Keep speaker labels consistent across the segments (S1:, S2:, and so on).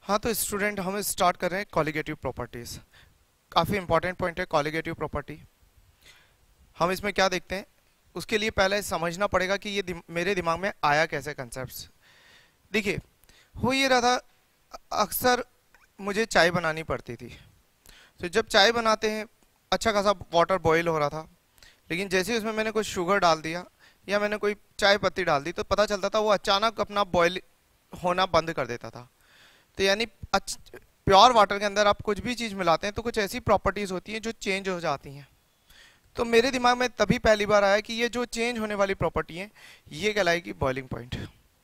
S1: हाँ तो स्टूडेंट हम स्टार्ट कर रहे हैं कॉलिगेटिव प्रॉपर्टीज। काफ़ी इंपॉर्टेंट पॉइंट है कॉलिगेटिव प्रॉपर्टी। हम इसमें क्या देखते हैं, उसके लिए पहले समझना पड़ेगा कि ये मेरे दिमाग में आया कैसे कंसेप्ट। देखिए, हो ये रहा था, अक्सर मुझे चाय बनानी पड़ती थी। तो जब चाय बनाते हैं, अच्छा खासा वाटर बॉईल हो रहा था, लेकिन जैसे ही उसमें मैंने कुछ शुगर डाल दिया या मैंने कोई चाय पत्ती डाल दी तो पता चलता था वो अचानक अपना बॉईल होना बंद कर देता था। तो यानी प्योर वाटर के अंदर आप कुछ भी चीज़ मिलाते हैं तो कुछ ऐसी प्रॉपर्टीज़ होती हैं जो चेंज हो जाती हैं। तो मेरे दिमाग में तभी पहली बार आया कि ये जो चेंज होने वाली प्रॉपर्टी है ये कहलाएगी बॉइलिंग पॉइंट।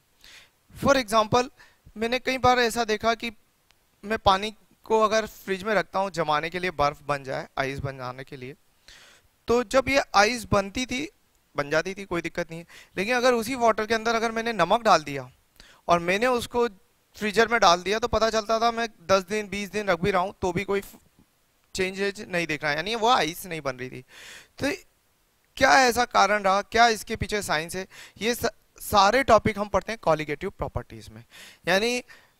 S1: फॉर एग्जांपल, मैंने कई बार ऐसा देखा कि मैं पानी को अगर फ्रिज में रखता हूँ जमाने के लिए, बर्फ बन जाए आइस बन जाने के लिए, तो जब ये आइस बनती थी बन जाती थी, कोई दिक्कत नहीं है। लेकिन अगर उसी वाटर के अंदर अगर मैंने नमक डाल दिया और मैंने उसको फ्रीजर में डाल दिया तो पता चलता था मैं 10 दिन 20 दिन रख भी रहा हूँ तो भी कोई चेंजेज नहीं दिख रहा है, यानी वो आइस नहीं बन रही थी। तो क्या ऐसा कारण रहा, क्या इसके पीछे साइंस है, ये सारे टॉपिक हम पढ़ते हैं कॉलिगेटिव प्रॉपर्टीज में। यानी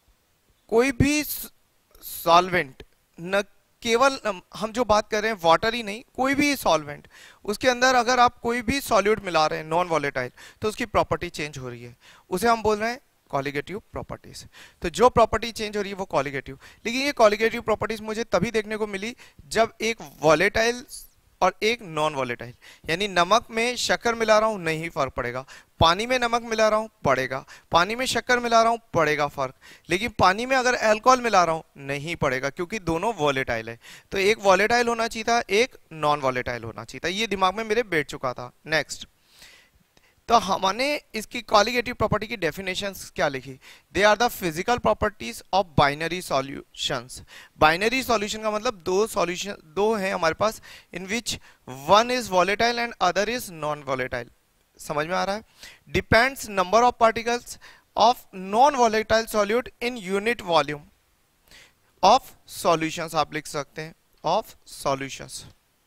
S1: कोई भी सॉल्वेंट, न केवल हम जो बात कर रहे हैं वाटर ही नहीं, कोई भी सॉल्वेंट, उसके अंदर अगर आप कोई भी सॉल्यूट मिला रहे हैं नॉन वॉलेटाइल तो उसकी प्रॉपर्टी चेंज हो रही है, उसे हम बोल रहे हैं कॉलिगेटिव प्रॉपर्टीज। तो जो प्रॉपर्टी चेंज हो रही है वो कॉलिगेटिव। लेकिन ये कॉलिगेटिव प्रॉपर्टीज मुझे तभी देखने को मिली जब एक वॉलेटाइल और एक नॉन वॉलेटाइल, यानी नमक में शक्कर मिला रहा हूं नहीं फर्क पड़ेगा, पानी में नमक मिला रहा हूं पड़ेगा, पानी में शक्कर मिला रहा हूं पड़ेगा फर्क, लेकिन पानी में अगर अल्कोहल मिला रहा हूं नहीं पड़ेगा क्योंकि दोनों वॉलेटाइल है। तो एक वॉलेटाइल होना चाहिए था, एक नॉन वॉलेटाइल होना चाहिए था, ये दिमाग में मेरे बैठ चुका था। नेक्स्ट, तो हमने इसकी कॉलिगेटिव प्रॉपर्टी की डेफिनेशंस क्या लिखी? They are the physical properties of binary solutions. Binary solution का मतलब दो सॉल्यूशन, दो हैं हमारे पास, in which one is volatile and other is non volatile. समझ में आ रहा है? Depends number of particles of non volatile solute in unit volume of solutions, आप लिख सकते हैं ऑफ सॉल्यूशंस।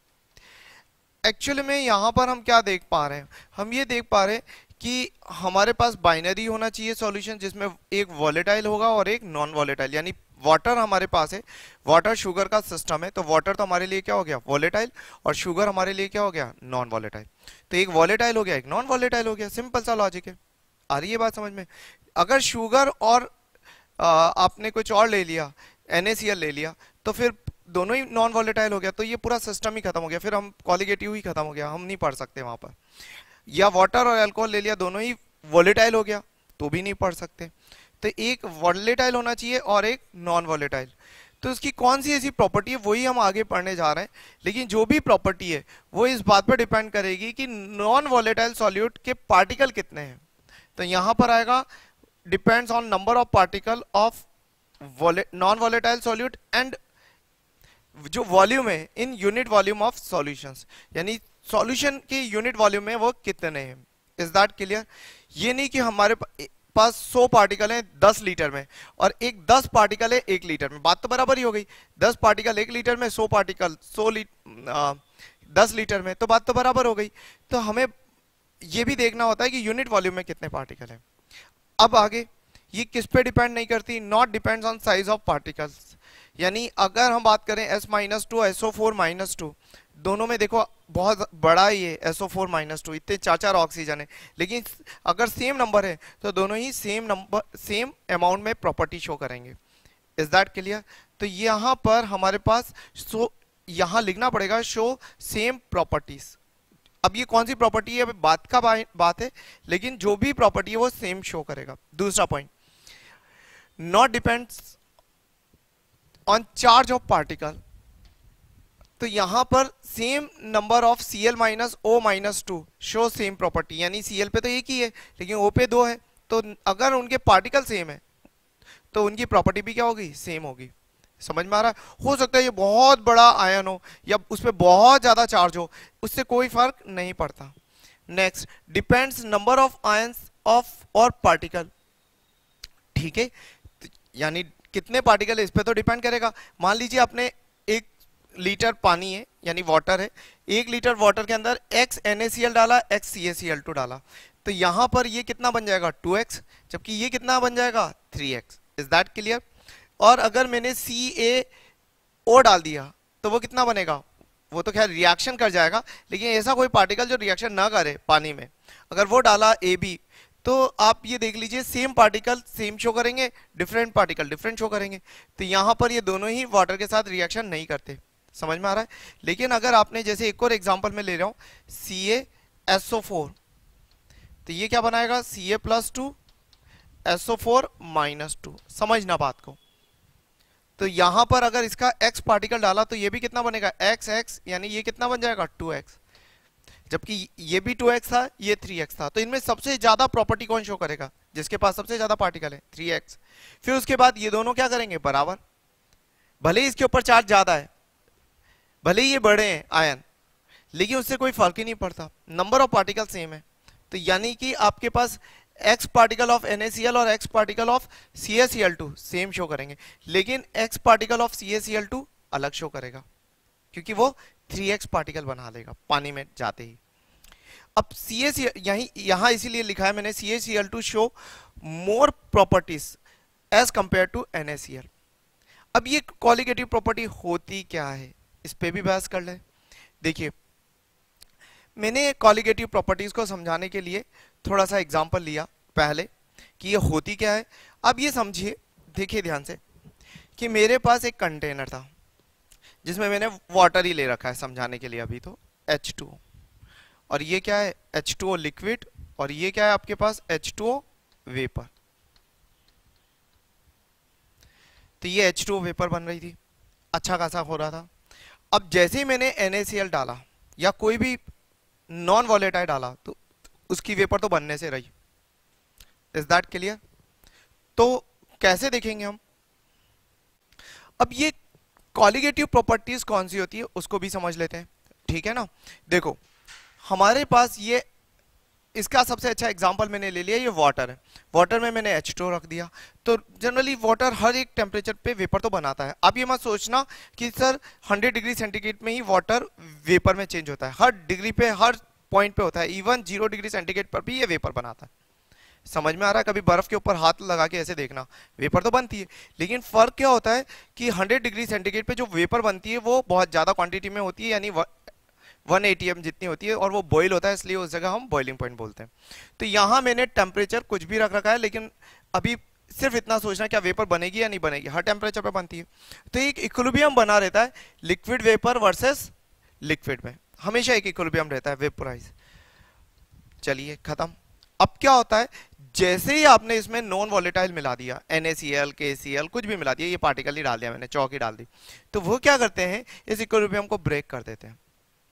S1: एक्चुअली में यहाँ पर हम क्या देख पा रहे हैं, हम ये देख पा रहे हैं कि हमारे पास बाइनरी होना चाहिए सॉल्यूशन जिसमें एक वॉलेटाइल होगा और एक नॉन वॉलेटाइल। यानी वाटर हमारे पास है, वाटर शुगर का सिस्टम है, तो वाटर तो हमारे लिए क्या हो गया वॉलेटाइल और शुगर हमारे लिए क्या हो गया नॉन वॉलेटाइल। तो एक वॉलेटाइल हो गया एक नॉन वॉलेटाइल हो गया, सिंपल सा लॉजिक है। आ रही है बात समझ में? अगर शुगर और आपने कुछ और ले लिया, NaCl ले लिया, तो फिर दोनों ही नॉन वॉलेटाइल हो गया, तो ये पूरा सिस्टम ही खत्म हो गया, फिर हम कॉलिगेटिव ही खत्म हो गया, हम नहीं पढ़ सकते वहां पर। या वाटर और अल्कोहल ले लिया, दोनों ही वॉलेटाइल हो गया तो भी नहीं पढ़ सकते। तो एक वॉलेटाइल होना चाहिए और एक नॉन वॉलेटाइल। तो उसकी कौन सी ऐसी प्रॉपर्टी है वही हम आगे पढ़ने जा रहे हैं, लेकिन जो भी प्रॉपर्टी है वो इस बात पर डिपेंड करेगी कि नॉन वॉलेटाइल सॉल्यूट के पार्टिकल कितने हैं। तो यहां पर आएगा depends on number of particle of non volatile solute and जो वॉल्यूम है in unit volume of solutions, यानी सॉल्यूशन के यूनिट वॉल्यूम में वो कितने हैं। Is that clear? ये नहीं कि हमारे पास 100 पार्टिकल हैं 10 लीटर में और एक 10 पार्टिकल है 1 लीटर में, बात तो बराबर ही हो गई। 10 पार्टिकल 1 लीटर में, 100 पार्टिकल 10 लीटर में, तो बात तो बराबर हो गई। तो हमें ये भी देखना होता है कि यूनिट वॉल्यूम में कितने पार्टिकल हैं। अब आगे ये किस पे डिपेंड नहीं करती, not depends on size of particles. यानी अगर हम बात करें S-2 SO4-2, दोनों में देखो बहुत बड़ा ही है SO4-2, इतने 4 ऑक्सीजन है, लेकिन अगर सेम नंबर है तो दोनों ही सेम नंबर सेम अमाउंट में प्रॉपर्टी शो करेंगे। Is that clear? तो यहाँ पर हमारे पास यहाँ लिखना पड़ेगा शो सेम प्रॉपर्टीज। अब ये कौन सी प्रॉपर्टी है बात का बात है, लेकिन जो भी प्रॉपर्टी है वो सेम शो करेगा। दूसरा point, not depends on charge of particle. तो यहां पर same number of Cl-O-2 show same property, यानी Cl पे तो एक ही है लेकिन O पे 2 है, तो अगर उनके पार्टिकल सेम है तो उनकी प्रॉपर्टी भी क्या होगी सेम होगी। समझ में आ रहा है? हो सकता है ये बहुत बड़ा आयन हो या उस पर बहुत ज्यादा चार्ज हो, उससे कोई फर्क नहीं पड़ता। Next, depends number of ions of और पार्टिकल। ठीक है, यानी कितने पार्टिकल है इस पे तो डिपेंड करेगा। मान लीजिए आपने 1 लीटर पानी है यानी वाटर है, 1 लीटर वाटर के अंदर x NaCl डाला, x CaCl2 डाला, तो यहां पर ये कितना बन जाएगा 2x, जबकि ये कितना बन जाएगा 3x। Is that clear? और अगर मैंने CaO डाल दिया तो वो कितना बनेगा, वो तो खैर रिएक्शन कर जाएगा, लेकिन ऐसा कोई पार्टिकल जो रिएक्शन ना करे पानी में, अगर वो डाला AB, तो आप ये देख लीजिए सेम पार्टिकल सेम शो करेंगे, डिफरेंट पार्टिकल डिफरेंट शो करेंगे। तो यहाँ पर ये दोनों ही वाटर के साथ रिएक्शन नहीं करते, समझ में आ रहा है। लेकिन अगर आपने जैसे एक और एग्जांपल में ले रहा हूँ CaSO4, तो ये क्या बनाएगा Ca+2 SO4 -2, समझना बात को। तो यहां पर अगर इसका X पार्टिकल डाला तो ये भी कितना बनेगा XX, यानी ये कितना बन जाएगा 2X, जबकि ये भी 2X था, ये 3X था। तो इनमें सबसे ज्यादा प्रॉपर्टी कौन शो करेगा, जिसके पास सबसे ज्यादा पार्टिकल है 3X। फिर उसके बाद ये दोनों क्या करेंगे बराबर, भले ही इसके ऊपर चार्ज ज्यादा है, भले ही ये बड़े हैं आयन, लेकिन उससे कोई फर्क ही नहीं पड़ता, नंबर ऑफ पार्टिकल सेम है। तो यानी कि आपके पास X पार्टिकल ऑफ NaCl और X particle of CaCl2 same show करेंगे, लेकिन X पार्टिकल ऑफ CaCl2 अलग शो करेगा, क्योंकि वो 3X पार्टिकल बना लेगा पानी में जाते ही। अब यहां इसीलिए लिखा है मैंने CaCl2 show more properties as compare to NaCl। अब ये कॉलिगेटिव प्रॉपर्टी होती क्या है, इस पे भी बहस कर ले। देखिए, मैंने कॉलिगेटिव प्रॉपर्टीज को समझाने के लिए थोड़ा सा एग्जांपल लिया पहले कि ये होती क्या है। अब ये समझिए, देखिए ध्यान से, कि मेरे पास एक कंटेनर था जिसमें मैंने वाटर ही ले रखा है समझाने के लिए अभी, तो H2O, और ये क्या है H2O लिक्विड, और ये क्या है आपके पास H2O वेपर। तो ये H2O वेपर बन रही थी, अच्छा खासा हो रहा था। अब जैसे ही मैंने NaCl डाला या कोई भी नॉन वॉलेटाइल डाला तो उसकी वेपर तो बनने से रही। Is that clear? तो कैसे देखेंगे हम, अब ये कॉलिगेटिव प्रॉपर्टीज कौन सी होती है उसको भी समझ लेते हैं, ठीक है ना। देखो हमारे पास ये, इसका सबसे अच्छा एग्जांपल मैंने ले लिया, ये वाटर है, वाटर में मैंने H2O रख दिया। तो जनरली वाटर हर एक टेम्परेचर पे वेपर तो बनाता है। आप ये मत सोचना कि सर 100 डिग्री सेंटीग्रेड में ही वाटर वेपर में चेंज होता है, हर डिग्री पे हर पॉइंट पे होता है, इवन 0 डिग्री सेंटीग्रेड पर भी ये वेपर बनाता है। समझ में आ रहा है? कभी बर्फ के ऊपर हाथ लगा के ऐसे देखना, वेपर तो बनती है, लेकिन फर्क क्या होता है कि 100 डिग्री सेंटीग्रेड पे जो वेपर बनती है वो बहुत ज्यादा क्वांटिटी में होती है, यानी 1 ATM जितनी होती है, और वो बॉईल होता है, इसलिए उस जगह हम बॉइलिंग पॉइंट बोलते हैं। तो यहां मैंने टेम्परेचर कुछ भी रख रखा है, लेकिन अभी सिर्फ इतना सोचना क्या वेपर बनेगी या नहीं बनेगी, हर टेम्परेचर पे बनती है। तो एक इक्विलिब्रियम बना रहता है लिक्विड वेपर वर्सेस लिक्विड में, हमेशा एक इक्विलिब्रियम रहता है, वेपोराइज। चलिए खत्म। अब क्या होता है, जैसे ही आपने इसमें नॉन वॉलेटाइल मिला दिया, NaCl KCl कुछ भी मिला दिया, ये पार्टिकल ही डाल दिया मैंने, चौक ही डाल दी, तो वो क्या करते हैं, इस इक्विलिब्रियम को ब्रेक कर देते हैं,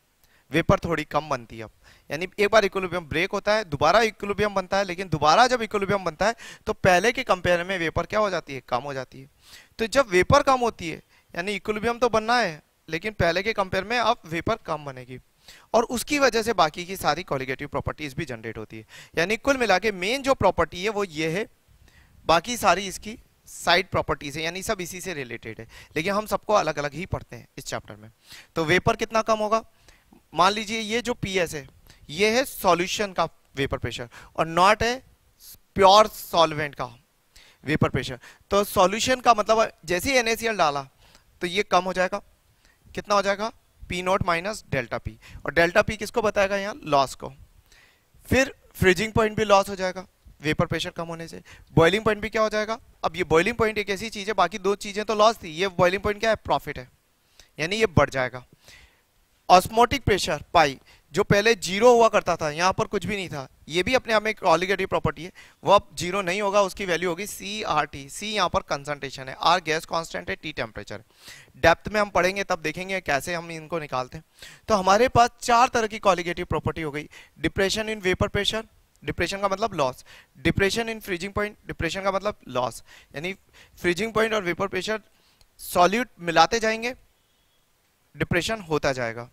S1: वेपर थोड़ी कम बनती है। अब यानी एक बार इक्विलिब्रियम ब्रेक होता है, दोबारा इक्विलिब्रियम बनता है, लेकिन दोबारा जब इक्विलिब्रियम बनता है तो पहले के कंपेयर में वेपर क्या हो जाती है, कम हो जाती है। तो जब वेपर कम होती है, यानी इक्विलिब्रियम तो बनना है, लेकिन पहले के कंपेयर में अब वेपर कम बनेगी, और उसकी वजह से बाकी की सारी कॉलिगेटिव प्रॉपर्टीज भी जनरेट होती है। यानी कुल मिला के मेन जो प्रॉपर्टी है वो ये है, बाकी सारी इसकी साइड प्रॉपर्टीज है, यानी सब इसी से रिलेटेड है, लेकिन हम सबको अलग अलग ही पढ़ते हैं इस चैप्टर में। तो वेपर कितना कम होगा, मान लीजिए ये जो PS है ये है सॉल्यूशन का वेपर प्रेशर, और नॉट है प्योर सॉल्वेंट का वेपर प्रेशर। तो सॉल्यूशन का मतलब जैसे ही NaCl डाला तो ये कम हो जाएगा, कितना हो जाएगा P0 माइनस डेल्टा P, और डेल्टा P किसको बताएगा यहाँ, लॉस को। फिर फ्रीजिंग पॉइंट भी लॉस हो जाएगा वेपर प्रेशर कम होने से, बॉइलिंग पॉइंट भी क्या हो जाएगा। अब ये बॉइलिंग पॉइंट एक ऐसी चीज है, बाकी दो चीजें तो लॉस थी, ये बॉइलिंग पॉइंट क्या है, प्रॉफिट है, यानी ये बढ़ जाएगा। ऑस्मोटिक प्रेशर पाई, जो पहले 0 हुआ करता था, यहाँ पर कुछ भी नहीं था, ये भी अपने आप में एक कॉलिगेटिव प्रॉपर्टी है, वो अब 0 नहीं होगा, उसकी वैल्यू होगी CRT। C यहाँ पर कंसंट्रेशन है, R गैस कांस्टेंट है, T टेम्परेचर। डेप्थ में हम पढ़ेंगे तब देखेंगे कैसे हम इनको निकालते हैं। तो हमारे पास 4 तरह की कॉलिगेटिव प्रॉपर्टी हो गई। Depression in vapour pressure, depression का मतलब loss, depression in freezing point, depression का मतलब लॉस, यानी फ्रीजिंग पॉइंट और वेपर प्रेशर सॉल्यूट मिलाते जाएंगे, डिप्रेशन होता जाएगा।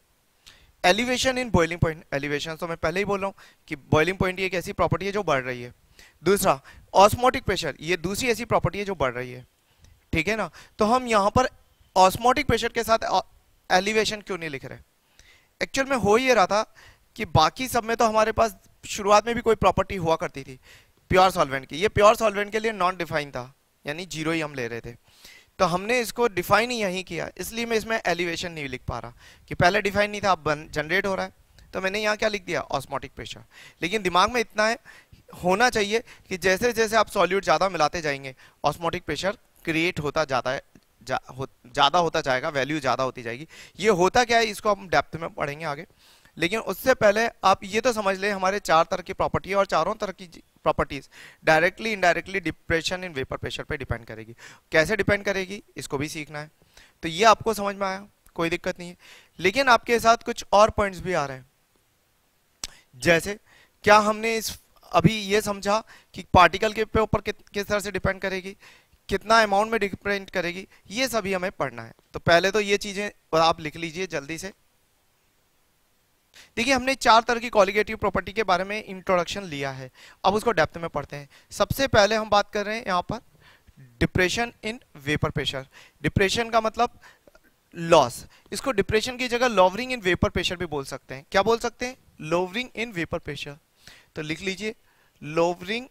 S1: Elevation in boiling point, elevation तो मैं पहले ही बोल रहा हूँ कि बॉइलिंग पॉइंट एक ऐसी प्रॉपर्टी है जो बढ़ रही है। दूसरा ऑस्मोटिक प्रेशर, ये दूसरी ऐसी प्रॉपर्टी है जो बढ़ रही है, ठीक है ना। तो हम यहाँ पर ऑस्मोटिक प्रेशर के साथ एलिवेशन क्यों नहीं लिख रहे, एक्चुअल में हो ये रहा था कि बाकी सब में तो हमारे पास शुरुआत में भी कोई प्रॉपर्टी हुआ करती थी प्योर सॉल्वेंट की, ये प्योर सॉल्वेंट के लिए नॉन डिफाइन था, यानी 0 ही हम ले रहे थे। तो हमने इसको डिफाइन ही यहीं किया, इसलिए मैं इसमें एलिवेशन नहीं लिख पा रहा, कि पहले डिफाइन नहीं था, अब जनरेट हो रहा है, तो मैंने यहाँ क्या लिख दिया, ऑस्मोटिक प्रेशर। लेकिन दिमाग में इतना है होना चाहिए कि जैसे जैसे आप सॉल्यूट ज़्यादा मिलाते जाएंगे ऑस्मोटिक प्रेशर क्रिएट होता जाता है, ज़्यादा होता जाएगा, वैल्यू ज़्यादा होती जाएगी। ये होता क्या है इसको हम डेप्थ में पढ़ेंगे आगे, लेकिन उससे पहले आप ये तो समझ लें हमारे 4 तरह की प्रॉपर्टी है, और चारों तरह की properties directly indirectly depression in vapour pressure पे डिपेंड करेगी। कैसे डिपेंड करेगी इसको भी सीखना है, तो ये आपको समझ में आया, कोई दिक्कत नहीं है। लेकिन आपके साथ कुछ और पॉइंट्स भी आ रहे हैं, जैसे क्या हमने इस अभी ये समझा कि पार्टिकल के ऊपर किस तरह से डिपेंड करेगी, कितना अमाउंट में डिपेंड करेगी, ये सभी हमें पढ़ना है। तो पहले तो ये चीजें आप लिख लीजिए जल्दी से। देखिए हमने 4 तरह की कॉलिगेटिव प्रॉपर्टी के बारे में इंट्रोडक्शन लिया है, अब उसको डेप्थ में पढ़ते हैं। सबसे पहले हम बात कर रहे हैं यहाँ पर depression in vapour pressure. Depression का मतलब लॉस, इसको डिप्रेशन की जगह लोवरिंग इन वेपर प्रेशर भी बोल सकते हैं। क्या बोल सकते हैं, लोवरिंग इन वेपर प्रेशर। तो लिख लीजिए लोवरिंग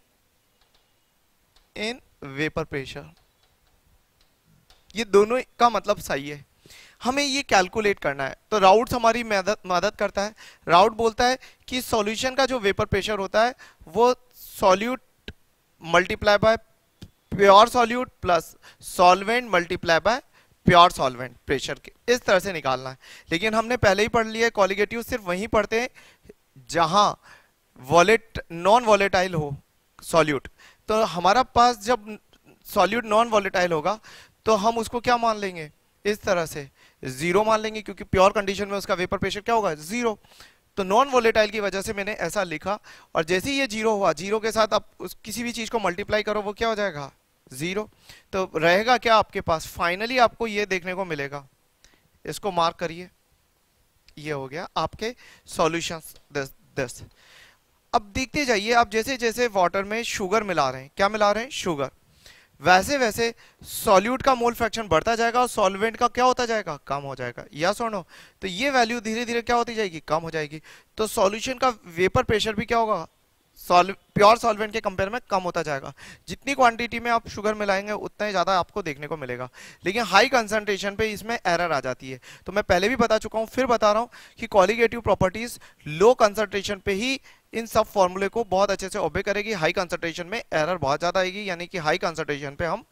S1: इन वेपर प्रेशर, ये दोनों का मतलब सही है। हमें ये कैलकुलेट करना है, तो राउट्स हमारी मदद करता है। राउट बोलता है कि सॉल्यूशन का जो वेपर प्रेशर होता है वो solute multiply by pure solute plus solvent multiply by pure solvent pressure के इस तरह से निकालना है। लेकिन हमने पहले ही पढ़ लिया है कॉलिगेटिव सिर्फ वहीं पढ़ते हैं जहां नॉन वॉलेटाइल हो सॉल्यूट। तो हमारा पास जब सॉल्यूट नॉन वॉलेटाइल होगा तो हम उसको क्या मान लेंगे, इस तरह से जीरो मान लेंगे, क्योंकि प्योर कंडीशन में उसका वेपर प्रेशर क्या होगा, जीरो। तो नॉन वोलेटाइल की वजह से मैंने ऐसा लिखा, और जैसे ही ये जीरो हुआ, जीरो के साथ आप किसी भी चीज को मल्टीप्लाई करो वो क्या हो जाएगा, जीरो। तो रहेगा क्या आपके पास, फाइनली आपको ये देखने को मिलेगा, इसको मार्क करिए, ये हो गया आपके सॉल्यूशंस 10। अब देखते जाइए, आप जैसे जैसे वाटर में शुगर मिला रहे हैं, क्या मिला रहे हैं, शुगर, वैसे वैसे सॉल्यूट का मोल फ्रैक्शन बढ़ता जाएगा और सॉल्वेंट का क्या होता जाएगा, कम हो जाएगा, या सुनो। तो ये वैल्यू धीरे धीरे क्या होती जाएगी, कम हो जाएगी। तो सॉल्यूशन का वेपर प्रेशर भी क्या होगा, प्योर सॉल्वेंट के कंपेयर में कम होता जाएगा। जितनी क्वांटिटी में आप शुगर मिलाएंगे उतना ही ज्यादा आपको देखने को मिलेगा। लेकिन हाई कंसंट्रेशन पे इसमें एरर आ जाती है। तो मैं पहले भी बता चुका हूं, फिर बता रहा हूं कि कॉलिगेटिव प्रॉपर्टीज लो कंसंट्रेशन पे ही इन सब फॉर्मूले को बहुत अच्छे से ओबे करेगी, हाई कंसंट्रेशन में एरर बहुत ज्यादा आएगी, यानी कि हाई कंसंट्रेशन पे हम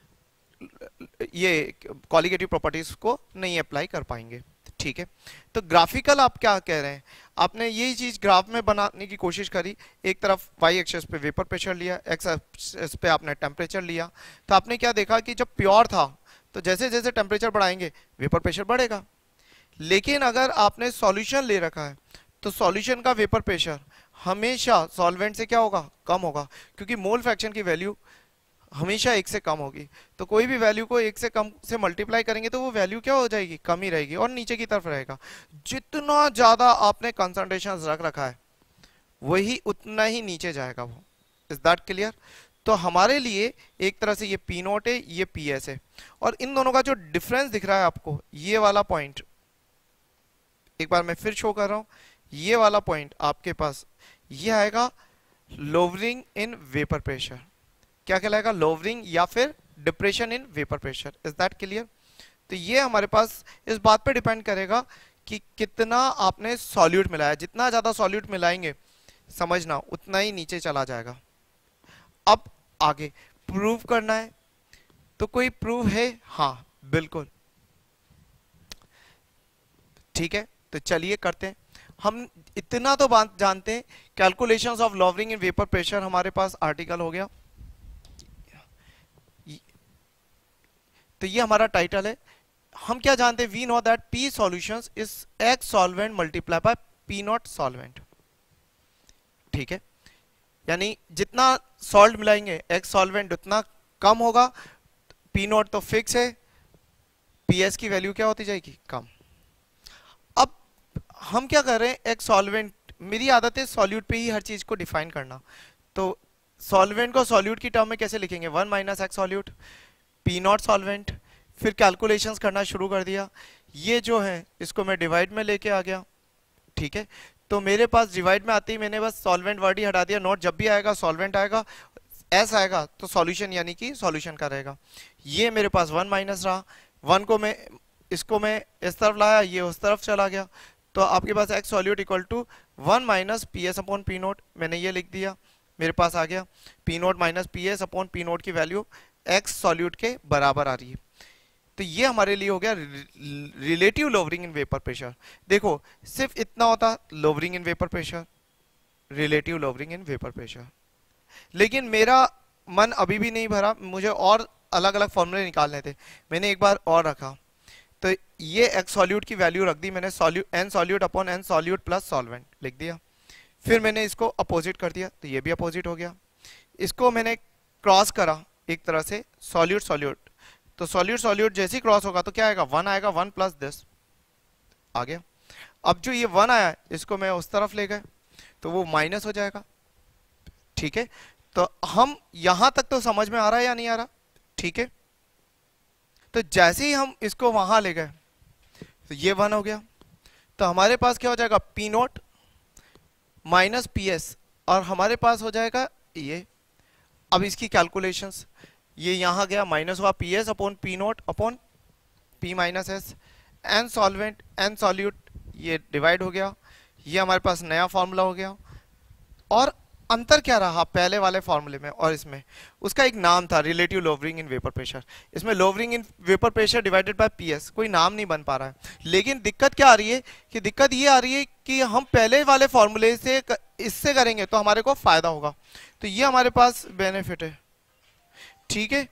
S1: ये कॉलिगेटिव प्रॉपर्टीज को नहीं अप्लाई कर पाएंगे। ठीक है, तो ग्राफिकल आप क्या कह रहे हैं, आपने यही चीज ग्राफ में बनाने की कोशिश करी। एक तरफ वाई एक्सिस पे वेपर प्रेशर लिया, एक्स एक्सिस पे आपने टेम्परेचर लिया। तो आपने क्या देखा कि जब प्योर था तो जैसे जैसे टेम्परेचर बढ़ाएंगे वेपर प्रेशर बढ़ेगा। लेकिन अगर आपने सॉल्यूशन ले रखा है तो सॉल्यूशन का वेपर प्रेशर हमेशा सॉल्वेंट से क्या होगा, कम होगा, क्योंकि मोल फ्रैक्शन की वैल्यू हमेशा 1 से कम होगी। तो कोई भी वैल्यू को 1 से कम से मल्टीप्लाई करेंगे तो वो वैल्यू क्या हो जाएगी, कम ही रहेगी और नीचे की तरफ रहेगा। जितना ज्यादा आपने कंसंट्रेशन रख रखा है वही उतना ही नीचे जाएगा वो। Is that clear? तो हमारे लिए एक तरह से ये पी नोट है, ये पी एस है, और इन दोनों का जो डिफरेंस दिख रहा है आपको, ये वाला पॉइंट एक बार मैं फिर शो कर रहा हूं, ये वाला पॉइंट आपके पास ये आएगा लोवरिंग इन वेपर प्रेशर। क्या कहलाएगा, लोवरिंग या फिर depression in vapour pressure. Is that clear? तो ये हमारे पास इस बात पे डिपेंड करेगा कि कितना आपने सॉल्यूट मिलाया। जितना ज्यादा सॉल्यूट मिलाएंगे समझना उतना ही नीचे चला जाएगा। अब आगे प्रूव करना है, तो कोई प्रूव है? हाँ बिल्कुल, ठीक है, तो चलिए करते हैं। हम इतना तो बात जानते हैं, calculations of lowering in vapour pressure हमारे पास आर्टिकल हो गया, तो ये हमारा टाइटल है। हम क्या जानते हैं, we know that P solutions is X solvent multiply by P naught solvent. ठीक है, यानी जितना सॉल्ट मिलाएंगे एक्स सॉल्वेंट उतना कम होगा। पी नॉट तो फिक्स है, पी एस की वैल्यू क्या होती जाएगी, कम। अब हम क्या कर रहे हैं, एक्स सॉल्वेंट, मेरी आदत है सॉल्यूट पे ही हर चीज को डिफाइन करना। तो सॉल्वेंट को सॉल्यूट की टर्म में कैसे लिखेंगे, 1 minus X solute, P naught solvent. फिर कैलकुलेशंस करना शुरू कर दिया। ये जो है इसको मैं डिवाइड में लेके आ गया। ठीक है, तो मेरे पास डिवाइड में आते ही मैंने बस सॉल्वेंट वर्ड ही हटा दिया, नॉट जब भी आएगा सॉल्वेंट आएगा, एस आएगा तो सॉल्यूशन यानी कि सॉल्यूशन का रहेगा। ये मेरे पास 1 माइनस रहा, 1 को मैं इसको मैं इस तरफ लाया, ये उस तरफ चला गया, तो आपके पास X solute equal to 1 minus P S upon P naught, मैंने ये लिख दिया, मेरे पास आ गया P naught minus P S upon P naught की वैल्यू एक्स सॉल्यूट के बराबर आ रही है। तो ये हमारे लिए हो गया relative lowering in vapour pressure. देखो सिर्फ इतना होता lowering in vapour pressure, relative lowering in vapour pressure, लेकिन मेरा मन अभी भी नहीं भरा, मुझे और अलग अलग फॉर्मूले निकालने थे। मैंने एक बार और रखा, तो ये एक्स सॉल्यूट की वैल्यू रख दी मैंने, N solute upon N solute plus solvent लिख दिया। फिर मैंने इसको अपोजिट कर दिया, तो ये भी अपोजिट हो गया। इसको मैंने क्रॉस करा एक तरह से, सॉल्यूट सॉल्यूट, तो सॉल्यूट सॉल्यूट जैसे ही क्रॉस होगा तो क्या आएगा, 1 आएगा, 1 प्लस दिस आ गया। अब जो ये 1 आया इसको मैं उस तरफ ले गए तो वो माइनस हो जाएगा, ठीक है। तो हम यहां तक तो समझ में आ रहा है या नहीं आ रहा, ठीक है। तो जैसे ही हम इसको वहां ले गए तो ये 1 हो गया, तो हमारे पास क्या हो जाएगा, P naught minus P S, और हमारे पास हो जाएगा ये। अब इसकी कैलकुलेशंस, ये यहां गया माइनस हुआ P S upon P naught upon P minus S, N solvent N solute ये डिवाइड हो गया, ये हमारे पास नया फॉर्मूला हो गया। और अंतर क्या रहा पहले वाले फॉर्मूले में और इसमें, उसका एक नाम था relative lowering in vapour pressure. इसमें lowering in vapour pressure divided by PS, कोई नाम नहीं बन पा रहा है। लेकिन दिक्कत क्या आ रही है कि दिक्कत ये आ रही है कि हम पहले वाले फॉर्मूले से इससे करेंगे तो हमारे को फायदा होगा, तो ये हमारे पास बेनिफिट है, ठीक है।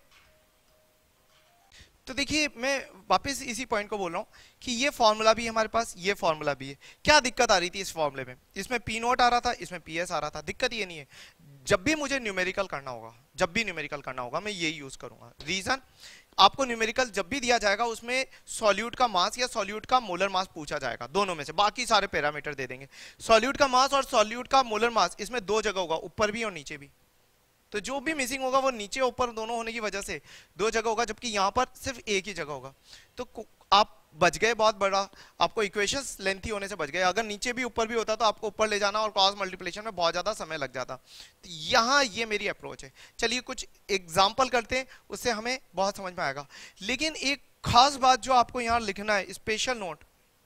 S1: तो देखिए मैं वापस इसी पॉइंट को बोल रहा हूँ कि ये फॉर्मूला भी हमारे पास, ये फॉर्मूला भी है। क्या दिक्कत आ रही थी इस फॉर्मूले में, इसमें पी नोट आ रहा था, इसमें पी एस आ रहा था। दिक्कत ये नहीं है, जब भी मुझे न्यूमेरिकल करना होगा, जब भी न्यूमेरिकल करना होगा मैं यही यूज करूंगा। रीजन, आपको न्यूमेरिकल जब भी दिया जाएगा उसमें सॉल्यूट का मास या सॉल्यूट का मोलर मास पूछा जाएगा, दोनों में से, बाकी सारे पैरामीटर दे देंगे। सॉल्यूट का मास और सॉल्यूट का मोलर मास इसमें 2 जगह होगा, ऊपर भी और नीचे भी। तो जो भी मिसिंग होगा वो नीचे ऊपर दोनों होने की वजह से 2 जगह होगा, जबकि यहाँ पर सिर्फ एक ही जगह होगा। तो आप बच गए बहुत बड़ा, आपको इक्वेशंस लेंथी होने से बच गए। अगर नीचे भी ऊपर भी होता तो आपको ऊपर ले जाना और क्रॉस मल्टीप्लिकेशन में बहुत ज्यादा समय लग जाता। तो यहाँ ये मेरी अप्रोच है। चलिए कुछ एग्जाम्पल करते हैं, उससे हमें बहुत समझ में आएगा। लेकिन एक खास बात जो आपको यहाँ लिखना है, स्पेशल नोट,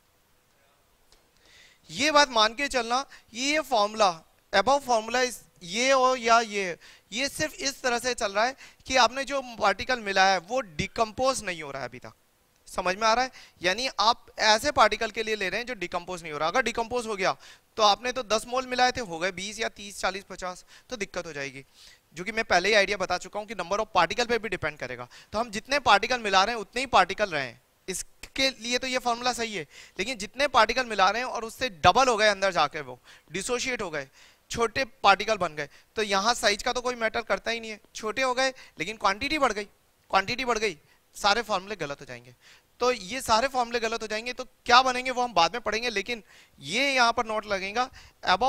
S1: ये बात मान के चलना, ये फॉर्मूला अबव फॉर्मूला ये हो या ये सिर्फ इस तरह से चल रहा है कि आपने जो पार्टिकल मिला है वो डिकम्पोज नहीं हो रहा है अभी तक। समझ में आ रहा है, यानी आप ऐसे पार्टिकल के लिए ले रहे हैं जो डिकम्पोज नहीं हो रहा। अगर डिकम्पोज हो गया तो आपने तो 10 मोल मिलाए थे, हो गए 20 या 30 40 50, तो दिक्कत हो जाएगी। जो कि मैं पहले ही आइडिया बता चुका हूं कि नंबर ऑफ पार्टिकल पे भी डिपेंड करेगा। तो हम जितने पार्टिकल मिला रहे हैं उतने ही पार्टिकल रहे हैं, इसके लिए तो ये फॉर्मूला सही है। लेकिन जितने पार्टिकल मिला रहे हैं और उससे डबल हो गए अंदर जाके, वो डिसोशिएट हो गए, छोटे पार्टिकल बन गए, तो यहाँ साइज का तो कोई मैटर करता ही नहीं है। छोटे हो गए लेकिन क्वांटिटी बढ़ गई, क्वांटिटी बढ़ गई, सारे फॉर्मूले गलत हो जाएंगे। तो ये सारे फॉर्मूले गलत हो जाएंगे तो क्या बनेंगे वो हम बाद में पढ़ेंगे। लेकिन ये यहाँ पर नोट लगेगा, above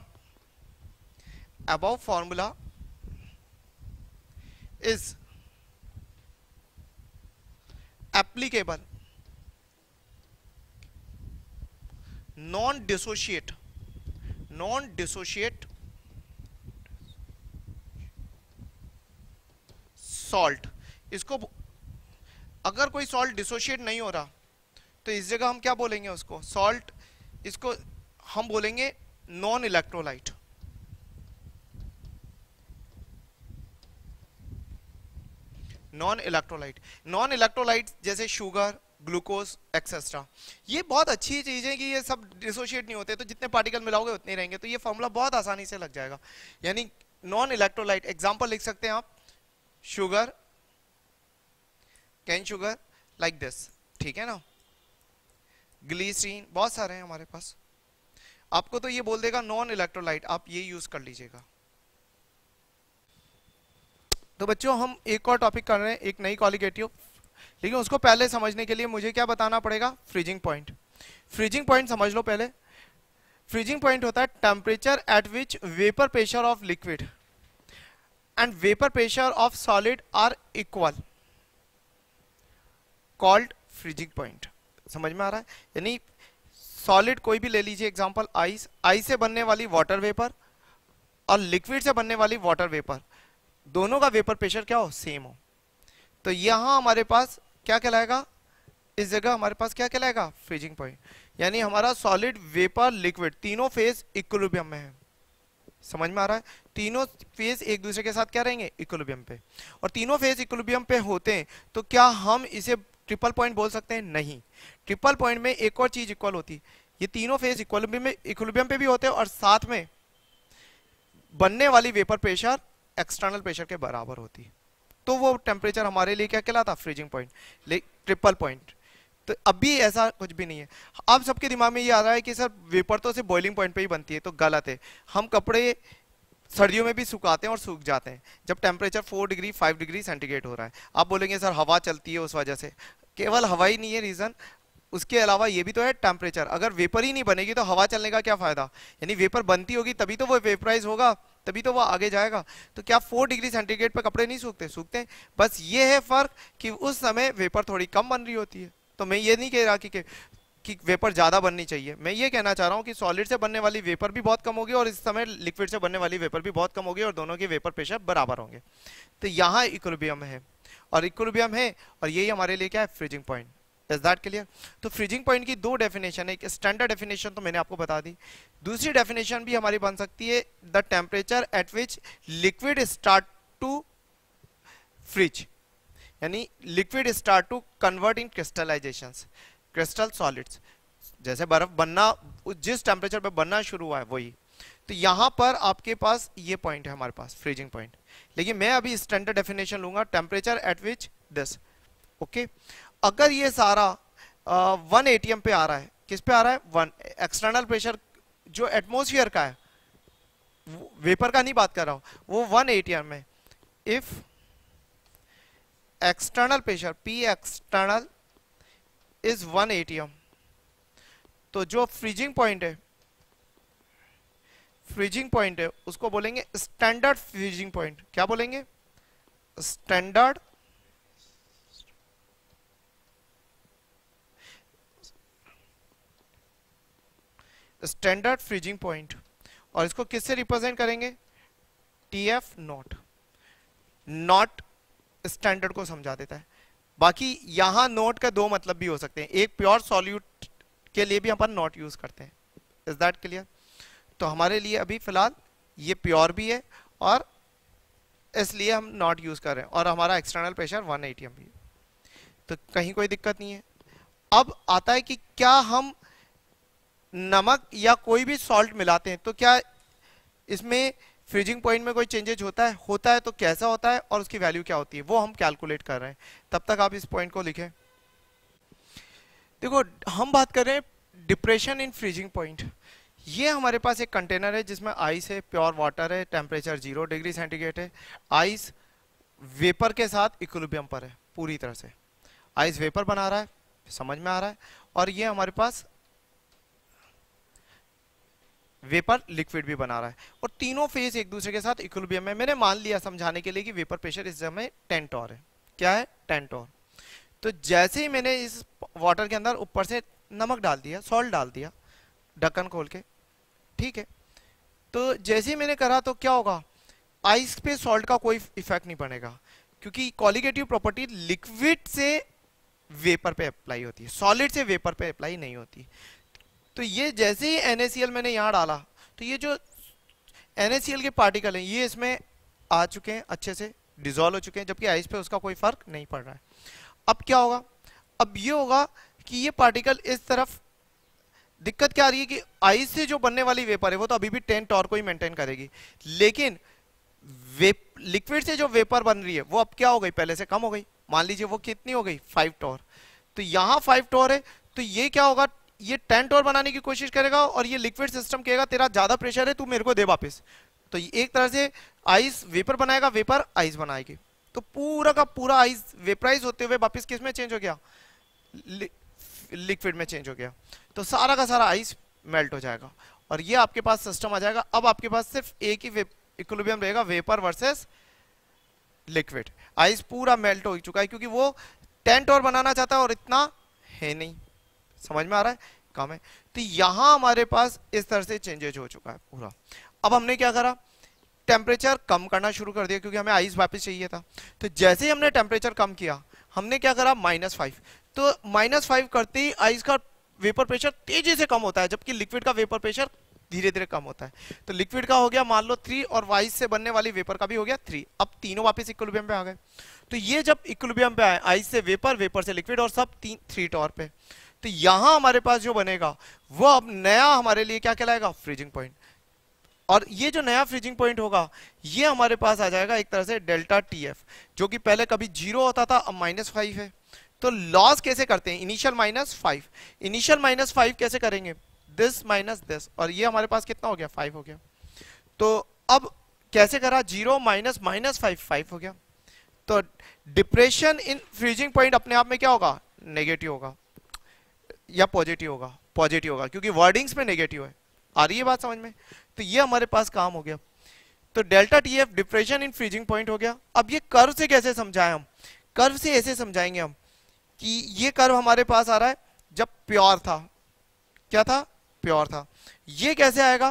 S1: formula is applicable non dissociate salt. इसको अगर कोई सॉल्ट डिसोशिएट नहीं हो रहा तो इस जगह हम क्या बोलेंगे उसको, सॉल्ट, इसको हम बोलेंगे नॉन इलेक्ट्रोलाइट। नॉन इलेक्ट्रोलाइट जैसे शुगर, ग्लूकोज एक्सेट्रा, ये बहुत अच्छी चीज है कि ये सब डिसोशिएट नहीं होते, तो जितने पार्टिकल मिलाओगे उतने रहेंगे। तो ये फॉर्मूला बहुत आसानी से लग जाएगा। यानी नॉन इलेक्ट्रोलाइट, एग्जांपल लिख सकते हैं आप, sugar, can sugar like this, ठीक है ना, ग्लिसरीन, बहुत सारे हैं हमारे पास। आपको तो ये बोल देगा नॉन इलेक्ट्रोलाइट, आप ये यूज कर लीजिएगा। तो बच्चों हम एक और टॉपिक कर रहे हैं, एक नई कॉलिगेटिव, लेकिन उसको पहले समझने के लिए मुझे क्या बताना पड़ेगा, फ्रीजिंग पॉइंट। फ्रीजिंग पॉइंट समझ लो पहले। फ्रीजिंग पॉइंट होता है temperature at which vapour pressure of liquid and vapour pressure of solid are equal, called freezing point. समझ में आ रहा है, यानी सॉलिड कोई भी ले लीजिए, एग्जांपल आइस, आइस से बनने वाली वाटर वेपर और लिक्विड से बनने वाली वाटर वेपर दोनों का वेपर प्रेशर क्या हो, सेम हो। तो यहां हमारे पास क्या कहलाएगा, इस जगह हमारे पास क्या कहलाएगा, फ्रीजिंग पॉइंट। यानी हमारा सॉलिड, वेपर, लिक्विड तीनों फेज इक्विलिब्रियम में है। समझ में आ रहा है, तीनों फेज एक दूसरे के साथ क्या रहेंगे, इक्विलिब्रियम पे। और तीनों फेज इक्विलिब्रियम पे होते हैं तो क्या हम इसे ट्रिपल पॉइंट बोल सकते हैं, नहीं। ट्रिपल पॉइंट में एक और चीज इक्वल होती है, ये तीनों फेज इक्विलिब्रियम पे भी होते हैं और साथ में बनने वाली वेपर प्रेशर एक्सटर्नल प्रेशर के बराबर होती है। तो वो टेम्परेचर हमारे लिए क्या कहलाता, फ्रीजिंग पॉइंट, ट्रिपल पॉइंट। तो अभी ऐसा कुछ भी नहीं है। अब सबके दिमाग में ये आ रहा है कि सर वेपर तो सिर्फ बॉइलिंग पॉइंट पे ही बनती है, तो गलत है। हम कपड़े सर्दियों में भी सुखाते हैं और सूख जाते हैं जब टेम्परेचर 4 डिग्री 5 डिग्री सेंटीग्रेड हो रहा है। आप बोलेंगे सर हवा चलती है उस वजह से, केवल हवा ही नहीं है रीजन, उसके अलावा ये भी तो है टेम्परेचर। अगर वेपर ही नहीं बनेगी तो हवा चलने का क्या फायदा, यानी वेपर बनती होगी तभी तो वो वेपराइज होगा, तभी तो वो आगे जाएगा। तो क्या 4 डिग्री सेंटीग्रेड पे कपड़े नहीं सूखते, सूखते हैं। बस ये है फर्क कि उस समय वेपर थोड़ी कम बन रही होती है। तो मैं ये नहीं कह रहा कि वेपर ज्यादा बननी चाहिए, मैं ये कहना चाह रहा हूँ कि सॉलिड से बनने वाली वेपर भी बहुत कम होगी और इस समय लिक्विड से बनने वाली वेपर भी बहुत कम होगी और दोनों के वेपर प्रेशर बराबर होंगे। तो यहाँ इक्विलिब्रियम है, और इक्विलिब्रियम है और यही हमारे लिए क्या है, freezing point. Is that clear. तो फ्रीजिंग पॉइंट की दो डेफिनेशन है, एक स्टैंडर्ड डेफिनेशन तो मैंने आपको बता दी, दूसरी डेफिनेशन भी हमारी बन सकती है, the temperature at which liquid start to freeze, यानी liquid start to convert in crystallisations, crystal solids. जैसे बर्फ बनना जिस टेम्परेचर पे बनना शुरू हुआ है वही। तो यहां पर आपके पास ये पॉइंट है हमारे पास, फ्रीजिंग पॉइंट। लेकिन मैं अभी स्टैंडर्ड डेफिनेशन लूंगा, temperature at which this, okay. अगर ये सारा 1 एटीएम पे आ रहा है, किस पे आ रहा है, 1 एक्सटर्नल प्रेशर जो एटमॉस्फेयर का है, वेपर का नहीं बात कर रहा हूं, वो 1 एटीएम में, if external pressure P external is 1 ATM, तो जो फ्रीजिंग पॉइंट है, फ्रीजिंग पॉइंट है उसको बोलेंगे स्टैंडर्ड फ्रीजिंग पॉइंट। क्या बोलेंगे, स्टैंडर्ड स्टैंडर्ड फ्रीजिंग पॉइंट। और इसको किससे रिप्रेजेंट करेंगे, TF नॉट। नॉट स्टैंडर्ड को समझा देता है। बाकी यहां नोट का दो मतलब भी हो सकते हैं, एक प्योर सॉल्यूट के लिए भी अपन नॉट यूज करते हैं। Is that clear. तो हमारे लिए अभी फिलहाल ये प्योर भी है और इसलिए हम नॉट यूज कर रहे हैं, और हमारा एक्सटर्नल प्रेशर 1 एटीएम भी है, तो कहीं कोई दिक्कत नहीं है। अब आता है कि क्या हम नमक या कोई भी सॉल्ट मिलाते हैं तो क्या इसमें फ्रीजिंग पॉइंट में कोई चेंजेज होता है तो कैसा होता है और उसकी वैल्यू क्या होती है, वो हम कैलकुलेट कर रहे हैं। तब तक आप इस पॉइंट को लिखें। देखो हम बात कर रहे हैं डिप्रेशन इन फ्रीजिंग पॉइंट। ये हमारे पास एक कंटेनर है जिसमें आइस है, प्योर वाटर है, टेम्परेचर 0 डिग्री सेंटीग्रेड है। आइस वेपर के साथ इक्विलिब्रियम पर है पूरी तरह से, आइस वेपर बना रहा है, समझ में आ रहा है। और ये हमारे पास वेपर लिक्विड भी बना रहा है, और तीनों फेज एक दूसरे के साथ इक्विलिब्रियम में। मैंने मान लिया समझाने के लिए कि वेपर प्रेशर इस समय 10 टॉर है। क्या है, 10 टॉर। तो जैसे ही मैंने इस वाटर के अंदर ऊपर से नमक डाल दिया, सॉल्ट डाल दिया ढक्कन खोल के, ठीक है, तो जैसे ही मैंने करा तो क्या होगा, आइस पे सॉल्ट का कोई इफेक्ट नहीं पड़ेगा, क्योंकि कॉलिगेटिव प्रॉपर्टी लिक्विड से वेपर पे अप्लाई होती है, सॉलिड से वेपर पे अप्लाई नहीं होती। तो ये जैसे ही NaCl मैंने यहां डाला तो ये जो NaCl के पार्टिकल हैं ये इसमें आ चुके हैं, अच्छे से डिसॉल्व हो चुके हैं, जबकि आइस पे उसका कोई फर्क नहीं पड़ रहा है। अब क्या होगा, अब ये होगा कि ये पार्टिकल इस तरफ, दिक्कत क्या आ रही है कि आइस से जो बनने वाली वेपर है वो तो अभी भी 10 टॉर को ही मेंटेन करेगी, लेकिन लिक्विड से जो वेपर बन रही है वो अब क्या हो गई, पहले से कम हो गई। मान लीजिए वो कितनी हो गई, 5 टॉर। तो यहां 5 टॉर है, तो ये क्या होगा, ये 10 टॉर बनाने की कोशिश करेगा और ये लिक्विड सिस्टम कहेगा तेरा ज्यादा प्रेशर है, तू मेरे को दे वापस। तो एक तरह से आइस वेपर बनाएगा, वेपर आइस बनाएगी, तो पूरा का पूरा आइस वेपराइज होते हुए वापस किस में चेंज हो गया, लिक्विड में चेंज हो गया। तो सारा का सारा आइस मेल्ट हो जाएगा और ये आपके पास सिस्टम आ जाएगा। अब आपके पास सिर्फ एक ही इक्विलिब्रियम रहेगा, वेपर वर्सेस लिक्विड। आइस पूरा मेल्ट हो चुका है क्योंकि वो 10 टॉर बनाना चाहता है और इतना है नहीं, समझ में आ रहा है, कम है। तो यहां हमारे पास इस तरह से चेंजेज हो चुका है पूरा। अब हमने क्या करा, टेम्परेचर कम करना शुरू कर दिया क्योंकि हमें आइस वापस चाहिए था। तो जैसे ही हमने टेम्परेचर कम किया, हमने क्या करा, -5। तो -5 करते ही आइस का वेपर प्रेशर तेजी से कम होता है, जबकि लिक्विड का वेपर प्रेशर धीरे धीरे कम होता है। तो लिक्विड का हो गया मान लो 3 और वाइस से बनने वाली वेपर का भी हो गया 3। अब तीनों वापस इक्विलिब्रियम पे आ गए। तो ये जब इक्विलिब्रियम पे आए, आइस से वेपर, वेपर से लिक्विड और सब 3 टॉर पे, तो यहां हमारे पास जो बनेगा वो अब नया हमारे लिए क्या कहलाएगा, फ्रीजिंग पॉइंट। और ये जो नया फ्रीजिंग पॉइंट होगा ये हमारे पास आ जाएगा एक तरह से डेल्टा टीएफ, जो कि पहले कभी 0 होता था, अब -5 है। तो लॉस कैसे करते हैं, इनिशियल -5, इनिशियल -5 कैसे करेंगे, दिस माइनस दिस, और ये हमारे पास कितना हो गया, 5 हो गया। तो अब कैसे करा, 0 माइनस -5, 5 हो गया। तो डिप्रेशन इन फ्रीजिंग पॉइंट अपने आप में क्या होगा, नेगेटिव होगा या पॉजिटिव होगा, पॉजिटिव होगा, क्योंकि वर्डिंग्स में नेगेटिव है। आ रही है बात समझ में। तो ये हमारे पास काम हो गया। तो delta TF depression in freezing point हो गया। अब ये कर्व से कैसे समझाएं हम, कर्व से ऐसे समझाएंगे हम कि ये कर्व हमारे पास आ रहा है जब प्योर था, क्या था, प्योर था। ये कैसे आएगा,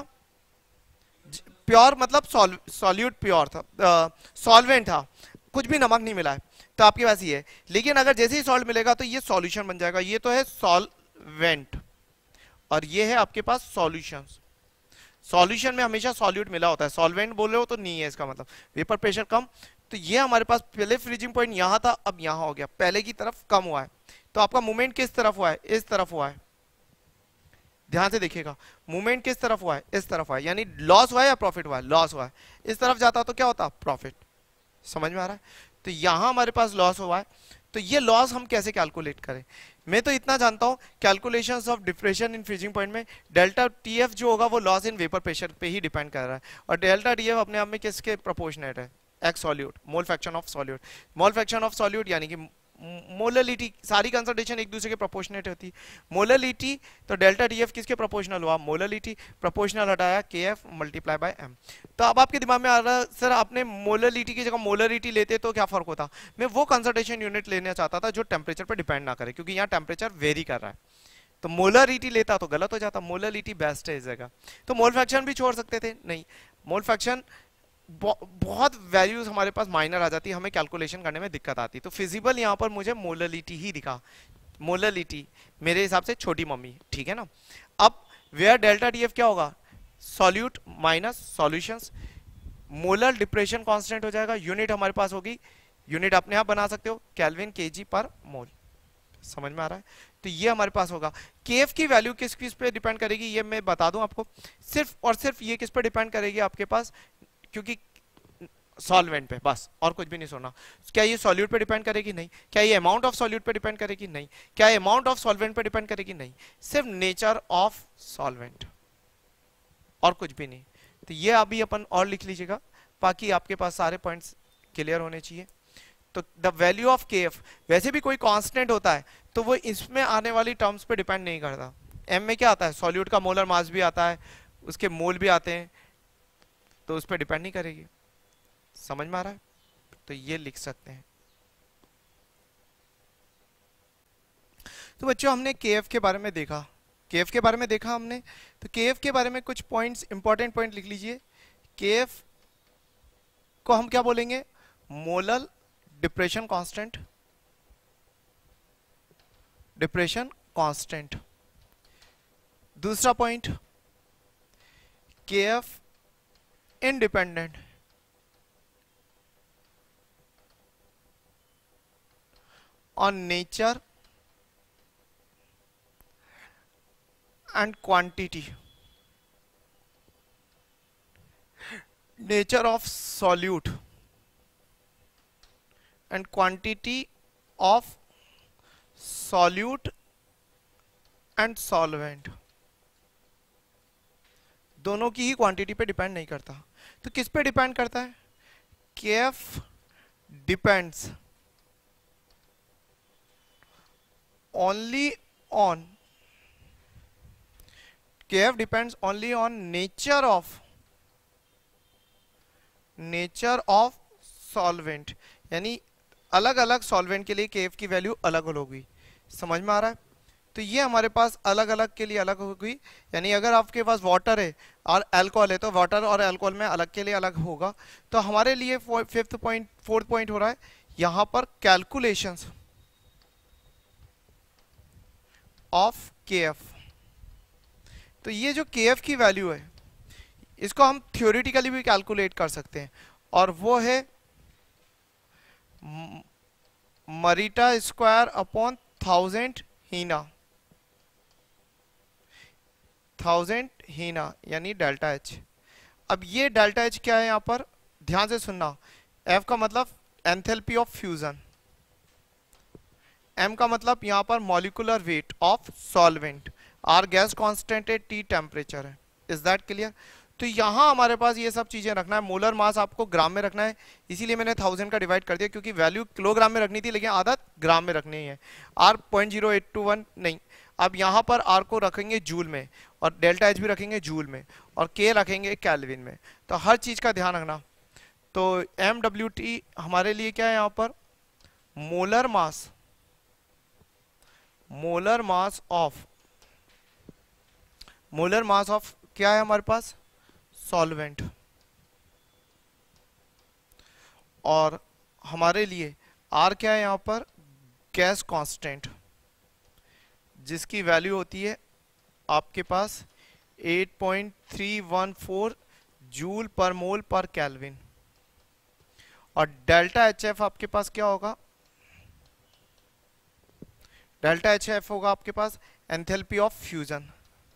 S1: प्योर मतलब सॉल्यूट प्योर था, सॉल्वेंट था, कुछ भी नमक नहीं मिला है, तो आपके पास ये है। लेकिन अगर जैसे ही सॉल्ट मिलेगा तो ये सॉल्यूशन बन जाएगा। ये तो है सॉल्वेंट और ये है आपके पास सॉल्यूशन। सॉल्यूशन में हमेशा सॉल्यूट मिला होता है, सॉल्वेंट बोल रहे हो तो नहीं है इसका मतलब, वेपर प्रेशर कम। तो ये हमारे पास पहले फ्रीजिंग पॉइंट यहां था, अब यहां हो गया, पहले की तरफ कम हुआ है। तो आपका मूवमेंट किस तरफ हुआ है, इस तरफ हुआ है, ध्यान से देखिएगा, मूवमेंट किस तरफ हुआ है, इस तरफ हुआ है, यानी लॉस हुआ है या प्रॉफिट हुआ है, लॉस हुआ है। इस तरफ जाता तो क्या होता, प्रॉफिट। समझ में आ रहा है। तो यहां हमारे पास लॉस हुआ है। तो ये लॉस हम कैसे कैलकुलेट करें, मैं तो इतना जानता हूं, calculations of depression in freezing point में डेल्टा टीएफ जो होगा वो लॉस इन वेपर प्रेशर पे ही डिपेंड कर रहा है। और डेल्टा टीएफ अपने आप में किसके प्रोपोर्शनेट है, X solute, mole fraction of solute. Mole fraction of solute यानी कि मोललिटी, सारी कंसंट्रेशन एक दूसरे के प्रोपोर्शनेट होती है। मोललिटी, तो डेल्टा टीएफ किसके प्रोपोर्शनल हुआ, मोललिटी, प्रोपोर्शनल हटाया केएफ मल्टीप्लाई बाय एम। तो अब आपके दिमाग में आ रहा है सर आपने मोललिटी की जगह मोलरिटी लेते तो क्या फर्क होता। मैं वो कंसंट्रेशन यूनिट लेना चाहता था जो टेम्परेचर पर डिपेंड ना करे, क्योंकि यहाँ टेम्परेचर वेरी कर रहा है। तो मोलरिटी लेता तो गलत हो जाता, मोलरिटी बेस्ट है इस जगह। तो मोल फ्रैक्शन भी छोड़ सकते थे, नहीं, मोल फ्रैक्शन बहुत वैल्यूज हमारे पास माइनर आ जाती है, हमें कैलकुलेशन करने में दिक्कत आती है। तो फिजिबल यहाँ पर मुझे मोललिटी ही दिखा, मोललिटी मेरे हिसाब से छोटी मम्मी, ठीक है ना। अब वेयर डेल्टा टीएफ क्या होगा, solute minus solutions, molar depression constant हो जाएगा, यूनिट हमारे पास होगी, यूनिट अपने आप बना सकते हो, केल्विन केजी पर मोल। समझ में आ रहा है। तो ये हमारे पास होगा। केएफ की वैल्यू किस किस पे डिपेंड करेगी ये मैं बता दूं आपको, सिर्फ और सिर्फ ये किस पे डिपेंड करेगी आपके पास, क्योंकि सॉल्वेंट पे बस, और कुछ भी नहीं सुना। क्या ये सॉल्यूट पे डिपेंड करेगी, नहीं। क्या ये अमाउंट ऑफ सॉल्यूट पे डिपेंड करेगी, नहीं। क्या ये अमाउंट ऑफ सॉल्वेंट पे डिपेंड करेगी, नहीं। सिर्फ नेचर ऑफ सॉल्वेंट और कुछ भी नहीं। तो ये अभी अपन और लिख लीजिएगा, बाकी आपके पास सारे पॉइंट्स क्लियर होने चाहिए। तो द वैल्यू ऑफ केएफ, वैसे भी कोई कांस्टेंट होता है तो वो इसमें आने वाली टर्म्स पे डिपेंड नहीं करता। एम में क्या आता है, सॉल्यूट का मोलर मास भी आता है, उसके मोल भी आते हैं, तो उस पर डिपेंड नहीं करेगी। समझ में आ रहा है। तो ये लिख सकते हैं। तो बच्चों हमने केएफ के बारे में देखा, केएफ के बारे में देखा हमने। तो केएफ के बारे में कुछ पॉइंट्स, इंपॉर्टेंट पॉइंट लिख लीजिए। केएफ को हम क्या बोलेंगे, molar depression constant, depression constant. दूसरा point, KF independent on nature and quantity, nature of solute and quantity of solute and solvent, दोनों की ही क्वांटिटी पे डिपेंड नहीं करता। तो किस पे डिपेंड करता है, KF depends only on, KF depends only on nature of solvent, यानी अलग अलग सॉल्वेंट के लिए KF की वैल्यू अलग अलग होगी। समझ में आ रहा है। तो ये हमारे पास अलग अलग के लिए अलग होगी, यानी अगर आपके पास वाटर है और अल्कोहल है तो वाटर और अल्कोहल में अलग के लिए अलग होगा। तो हमारे लिए फोर्थ पॉइंट हो रहा है यहाँ पर कैलकुलेशंस ऑफ के एफ। तो ये जो के एफ की वैल्यू है इसको हम थ्योरेटिकली भी कैलकुलेट कर सकते हैं, और वो है मरीटा स्क्वायर अपॉन 1000 हीना, 1000 हीना यानी डेल्टा एच। अब ये डेल्टा एच क्या है यहाँ पर, ध्यान से सुनना। एफ का मतलब एंथैल्पी ऑफ फ्यूजन, एम का मतलब यहाँ पर molecular weight of solvent, R gas constant है, टी टेम्परेचर है। Is that clear? तो यहाँ हमारे पास ये सब चीजें रखना है। मोलर मास आपको ग्राम में रखना है, इसीलिए मैंने 1000 का डिवाइड कर दिया, क्योंकि वैल्यू किलोग्राम में रखनी थी लेकिन आदत ग्राम में रखनी है। आर 0.0821 नहीं, अब यहाँ पर आर को रखेंगे जूल में और डेल्टा एच भी रखेंगे जूल में और के रखेंगे केल्विन में। तो हर चीज का ध्यान रखना। तो एम डब्ल्यू टी हमारे लिए क्या है यहाँ पर, molar mass, molar mass of क्या है हमारे पास, सॉल्वेंट। और हमारे लिए आर क्या है यहाँ पर, गैस कांस्टेंट, जिसकी वैल्यू होती है आपके पास 8.314 जूल पर मोल पर केल्विन। और डेल्टा एच एफ आपके पास क्या होगा, डेल्टा एच एफ होगा आपके पास enthalpy of fusion,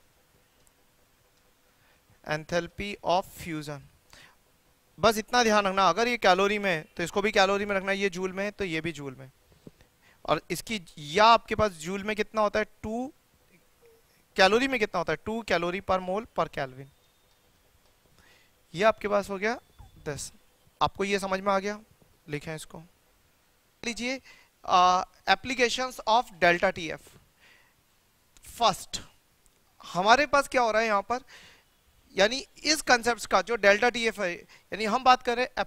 S1: enthalpy of fusion. बस इतना ध्यान रखना, अगर ये कैलोरी में है तो इसको भी कैलोरी में रखना, ये जूल में है तो ये भी जूल में। और इसकी या आपके पास जूल में कितना होता है 2, कैलोरी में कितना होता है 2 कैलोरी पर मोल पर केल्विन। ये आपके पास हो गया 10। आपको ये समझ में आ गया, लिखें इसको। लीजिए applications of delta T F. First हमारे पास क्या हो रहा है यहाँ पर, यानी इस कंसेप्ट का जो डेल्टा टी एफ है, यानी हम बात कर रहे हैं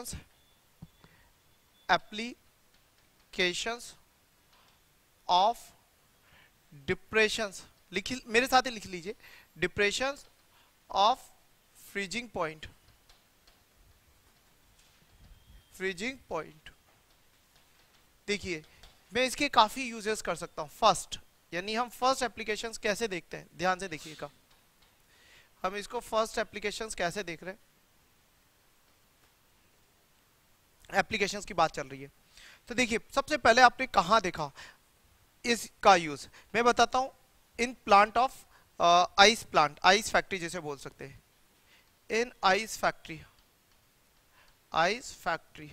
S1: एप्लीकेशंस ऑफ डिप्रेशंस। लिख, मेरे साथ ही लिख लीजिए, depressions of freezing point, freezing point. देखिए मैं इसके काफी यूजेस कर सकता हूं। फर्स्ट यानी हम फर्स्ट एप्लीकेशंस कैसे देखते हैं, ध्यान से देखिएगा, हम इसको फर्स्ट एप्लीकेशंस कैसे देख रहे हैं। एप्लीकेशंस की बात चल रही है तो देखिए सबसे पहले आपने कहां देखा इसका यूज, मैं बताता हूं। In plant of ice plant, ice factory जैसे बोल सकते हैं, in ice factory, ice factory.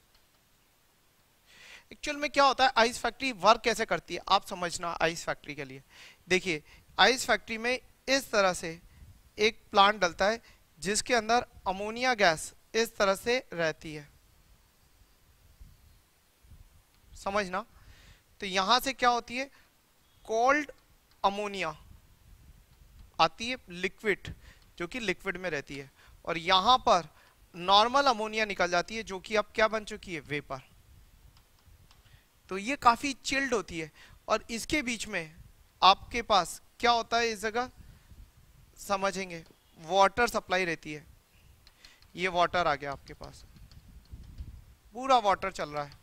S1: Actual में क्या होता है, आइस फैक्ट्री वर्क कैसे करती है आप समझना। आइस फैक्ट्री के लिए देखिए, आइस फैक्ट्री में इस तरह से एक प्लांट डलता है जिसके अंदर अमोनिया गैस इस तरह से रहती है, समझना। तो यहां से क्या होती है, कोल्ड अमोनिया आती है, लिक्विड, जो कि लिक्विड में रहती है, और यहां पर नॉर्मल अमोनिया निकल जाती है जो कि अब क्या बन चुकी है, वेपर। तो ये काफी चिल्ड होती है, और इसके बीच में आपके पास क्या होता है, इस जगह समझेंगे, वाटर सप्लाई रहती है। ये वाटर आ गया आपके पास, पूरा वाटर चल रहा है।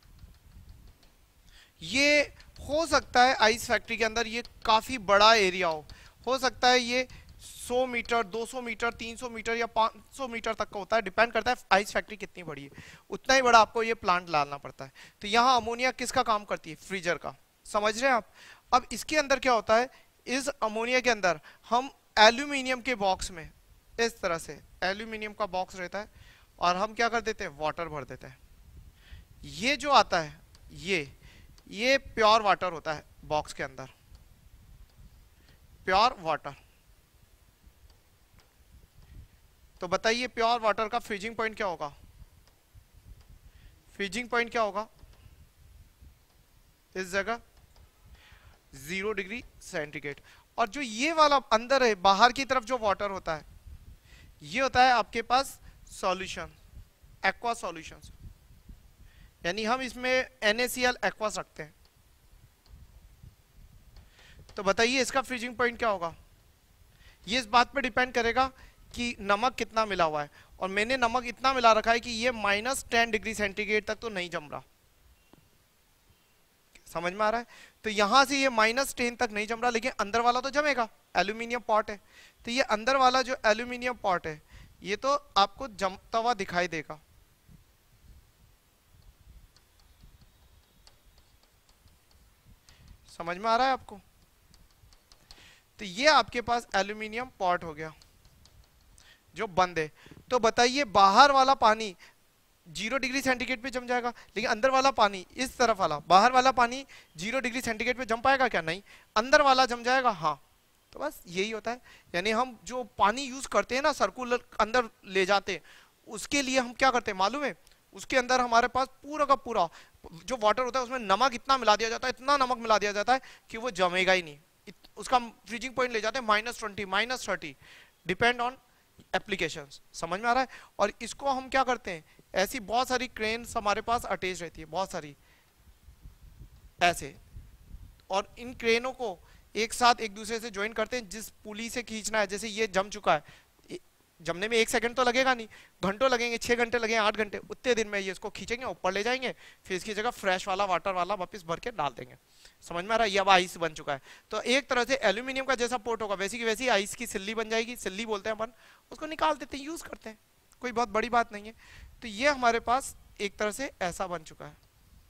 S1: ये हो सकता है आइस फैक्ट्री के अंदर ये काफी बड़ा एरिया हो सकता है ये 100 मीटर, 200 मीटर, 300 मीटर या 500 मीटर तक का होता है, डिपेंड करता है आइस फैक्ट्री कितनी बड़ी है, उतना ही बड़ा आपको ये प्लांट लाना पड़ता है। तो यहाँ अमोनिया किसका काम करती है, फ्रीजर का, समझ रहे हैं आप। अब इसके अंदर क्या होता है, इस अमोनिया के अंदर हम एल्यूमिनियम के बॉक्स में, इस तरह से एल्यूमिनियम का बॉक्स रहता है, और हम क्या कर देते हैं, वाटर भर देते हैं। ये जो आता है ये प्योर वाटर होता है बॉक्स के अंदर, प्योर वाटर। तो बताइए प्योर वाटर का फ्रीजिंग पॉइंट क्या होगा, फ्रीजिंग पॉइंट क्या होगा इस जगह, 0 डिग्री सेंटीग्रेड। और जो ये वाला अंदर है, बाहर की तरफ जो वाटर होता है, ये होता है आपके पास सॉल्यूशन, एक्वा सॉल्यूशंस, यानी हम इसमें NaCl एक्वा रखते हैं। तो बताइए इसका फ्रीजिंग पॉइंट क्या होगा। ये इस बात पे डिपेंड करेगा कि नमक कितना मिला हुआ है, और मैंने नमक इतना मिला रखा है कि ये -10 डिग्री सेंटीग्रेड तक तो नहीं जम रहा। समझ में आ रहा है। तो यहां से ये -10 तक नहीं जम रहा, लेकिन अंदर वाला तो जमेगा, एल्यूमिनियम पॉट है। तो ये अंदर वाला जो एल्यूमिनियम पॉट है ये तो आपको जमता हुआ दिखाई देगा। समझ में आ रहा है आपको। तो ये आपके पास एल्यूमिनियम पॉट हो गया जो बंद है। तो बताइए बाहर वाला पानी 0 डिग्री सेंटीग्रेड पे जम जाएगा, लेकिन अंदर वाला पानी, इस तरफ वाला बाहर वाला पानी 0 डिग्री सेंटीग्रेड पे जम पाएगा क्या? नहीं। अंदर वाला जम जाएगा, हाँ। तो बस यही होता है। यानी हम जो पानी यूज करते हैं ना, सर्कुलर अंदर ले जाते हैं, उसके लिए हम क्या करते हैं मालूम है? उसके अंदर हमारे पास पूरा का पूरा जो वाटर होता है उसमें नमक इतना मिला दिया जाता है, इतना नमक मिला दिया जाता है कि वो जमेगा ही नहीं। उसका फ्रीजिंग पॉइंट ले जाते हैं -20 -30, डिपेंड ऑन एप्लीकेशंस। समझ में आ रहा है। और इसको हम क्या करते हैं, ऐसी बहुत सारी क्रेन्स हमारे पास अटैच रहती है, बहुत सारी ऐसे, और इन क्रेनों को एक साथ एक दूसरे से ज्वाइन करते हैं। जिस पुली से खींचना है, जैसे ये जम चुका है, जमने में 1 सेकंड तो लगेगा नहीं, घंटों लगेंगे, 6 घंटे लगेंगे, 8 घंटे, उतने दिन में ये इसको खींचेंगे, ऊपर ले जाएंगे, फिर इसकी जगह फ्रेश वाला वाटर वाला वापस भर के डाल देंगे। समझ में आ रहा है। ये अब आइस बन चुका है। तो एक तरह से एल्यूमिनियम का जैसा पोर्ट होगा, वैसी की वैसी आइस की सिल्ली बन जाएगी, सिल्ली बोलते हैं अपन, उसको निकाल देते हैं, यूज करते हैं, कोई बहुत बड़ी बात नहीं है। तो ये हमारे पास एक तरह से ऐसा बन चुका है।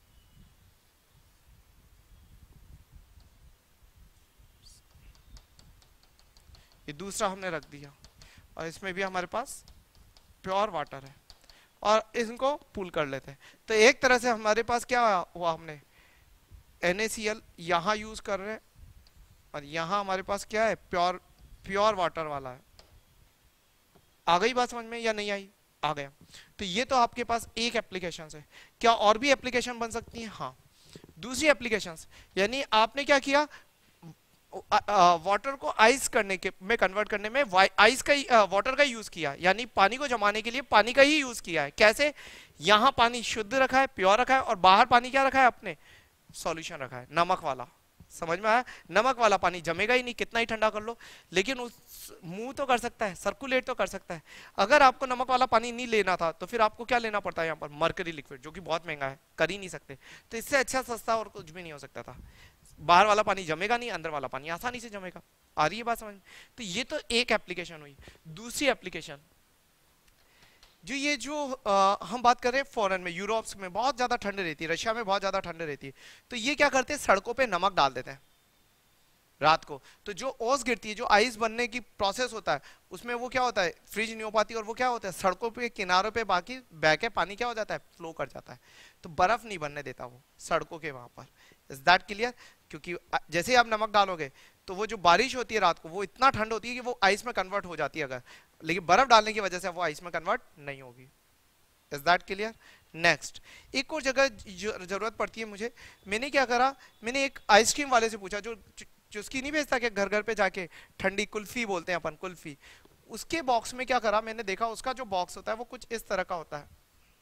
S1: ये दूसरा हमने रख दिया, और इसमें भी हमारे पास प्योर वाटर है, और इनको पूल कर लेते हैं। तो एक तरह से हमारे पास क्या हुआ, हमने NaCl यहाँ यूज कर रहे हैं, और यहाँ हमारे पास क्या है, प्योर प्योर वाटर वाला है। आ गई बात समझ में या नहीं आई? आ गया। तो ये तो आपके पास एक एप्लीकेशन है। क्या और भी एप्लीकेशन बन सकती है? हाँ। दूसरी एप्लीकेशन, यानी आपने क्या किया, वाटर को आइस करने के में कन्वर्ट करने में आइस का वाटर का यूज किया, यानी पानी को जमाने के लिए पानी का ही यूज किया है। कैसे? यहाँ पानी शुद्ध रखा है, प्योर रखा है, और बाहर पानी क्या रखा है, अपने सॉल्यूशन रखा है, नमक वाला। समझ में आया। नमक वाला पानी जमेगा ही नहीं, कितना ही ठंडा कर लो, लेकिन उस मूव तो कर सकता है, सर्कुलेट तो कर सकता है। अगर आपको नमक वाला पानी नहीं लेना था तो फिर आपको क्या लेना पड़ता है यहाँ पर, मरकरी लिक्विड, जो कि बहुत महंगा है, कर ही नहीं सकते। तो इससे अच्छा सस्ता और कुछ भी नहीं हो सकता था। बाहर वाला पानी जमेगा नहीं, अंदर वाला पानी आसानी से जमेगा। आ रही है बात समझ में। तो ये तो एक एप्लीकेशन हुई। दूसरी एप्लीकेशन जो ये जो हम बात कर रहे हैं फॉरेन में, यूरोप में बहुत ज्यादा ठंड रहती है, रशिया में बहुत ज्यादा ठंड रहती है, तो ये क्या करते हैं, सड़कों पे नमक डाल देते हैं रात को। तो जो ओस गिरती है, जो आइस बनने की प्रोसेस होता है, उसमें वो क्या होता है, फ्रीज नहीं हो पाती, और वो क्या होता है, सड़कों पे किनारों पे बाकी बह के पानी क्या हो जाता है, फ्लो कर जाता है। तो बर्फ नहीं बनने देता वो सड़कों के वहां पर। Is that clear? क्योंकि जैसे ही आप नमक डालोगे तो वो जो बारिश होती है रात को, वो इतना ठंड होती है कि वो आइस में कन्वर्ट हो जाती है अगर, लेकिन बर्फ डालने की वजह से वो आइस में कन्वर्ट नहीं होगी। Is that clear? नेक्स्ट, एक और जगह जरूरत पड़ती है मुझे। मैंने क्या करा, मैंने एक आइसक्रीम वाले से पूछा, जो चुस्की नहीं बेचता, कि घर घर पे जाके ठंडी कुल्फी बोलते हैं अपन, कुल्फी, उसके बॉक्स में क्या करा, मैंने देखा उसका जो बॉक्स होता है वो कुछ इस तरह का होता है,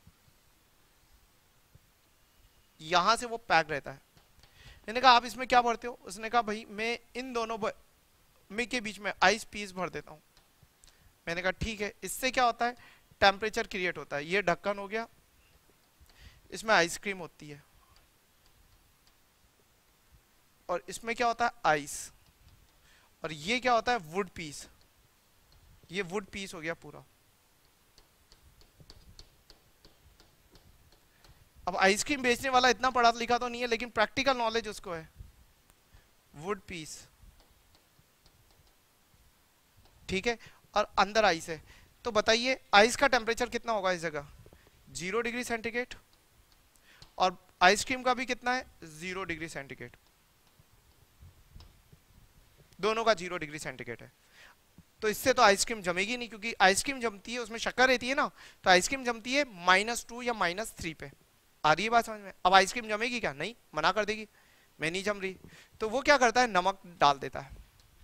S1: यहां से वो पैक रहता है। मैंने कहा आप इसमें क्या भरते हो? उसने कहा भाई मैं इन दोनों में के बीच में आइस पीस भर देता हूं। मैंने कहा ठीक है। इससे क्या होता है, टेम्परेचर क्रिएट होता है। ये ढक्कन हो गया, इसमें आइसक्रीम होती है, और इसमें क्या होता है, आइस, और ये क्या होता है, वुड पीस। ये वुड पीस हो गया पूरा। अब आइसक्रीम बेचने वाला इतना पढ़ा लिखा तो नहीं है, लेकिन प्रैक्टिकल नॉलेज उसको है। वुड पीस, ठीक है, और अंदर आइस है। तो बताइए आइस का टेम्परेचर कितना होगा इस जगह, 0 डिग्री सेंटीग्रेड, और आइसक्रीम का भी कितना है, 0 डिग्री सेंटीग्रेड। दोनों का 0 डिग्री सेंटीग्रेड है। तो इससे तो आइसक्रीम जमेगी नहीं, क्योंकि आइसक्रीम जमती है उसमें शक्कर रहती है ना, तो आइसक्रीम जमती है -2 या -3 पे। आ रही है बात समझ में? अब आइसक्रीम जमेगी क्या? नहीं, मना कर देगी, मैं नहीं जम रही। तो वो क्या करता है, नमक डाल देता है,